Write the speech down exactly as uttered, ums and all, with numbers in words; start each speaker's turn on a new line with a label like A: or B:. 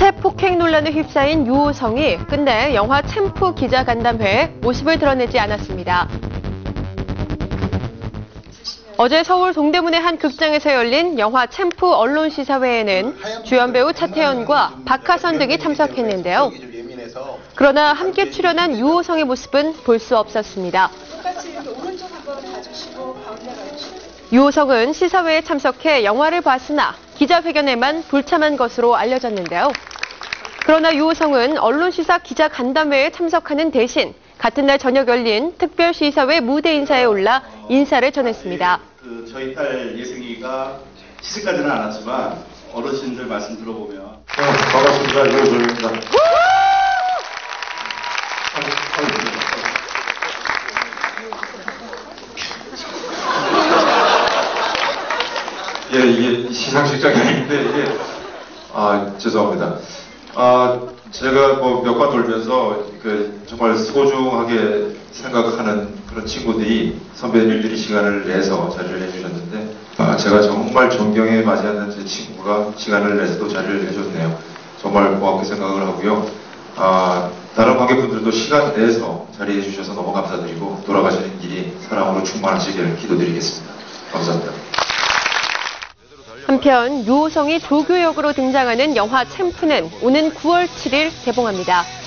A: 스텝 폭행 논란에 휩싸인 유호성이 끝내 영화 챔프 기자간담회에 모습을 드러내지 않았습니다. 어제 서울 동대문의 한 극장에서 열린 영화 챔프 언론시사회에는 주연 배우 차태현과 박하선 등이 참석했는데요. 그러나 함께 출연한 유호성의 모습은 볼 수 없었습니다. 유호성은 시사회에 참석해 영화를 봤으나 기자회견에만 불참한 것으로 알려졌는데요. 그러나 유호성은 언론시사 기자간담회에 참석하는 대신 같은 날 저녁 열린 특별시사회 무대 인사에 올라 인사를 전했습니다.
B: 그 저희 딸 예승이가 시집까지는 않았지만 어르신들 말씀 들어보면
C: 네, 반갑습니다. 유호성입니다. 예, 이게 시상식장이 아닌데 이게 아 죄송합니다. 아 제가 뭐 몇 번 돌면서 그 정말 소중하게 생각하는 그런 친구들이 선배님들이 시간을 내서 자리를 해주셨는데 아 제가 정말 존경에 맞이하는 제 친구가 시간을 내서도 자리를 해줬네요. 정말 고맙게 생각을 하고요. 아 다른 관객분들도 시간 내서 자리해 주셔서 너무 감사드리고 돌아가시는 길이 사랑으로 충만하시길 기도드리겠습니다. 감사합니다.
A: 한편 유호성이 조교 역으로 등장하는 영화 챔프는 오는 구월 칠일 개봉합니다.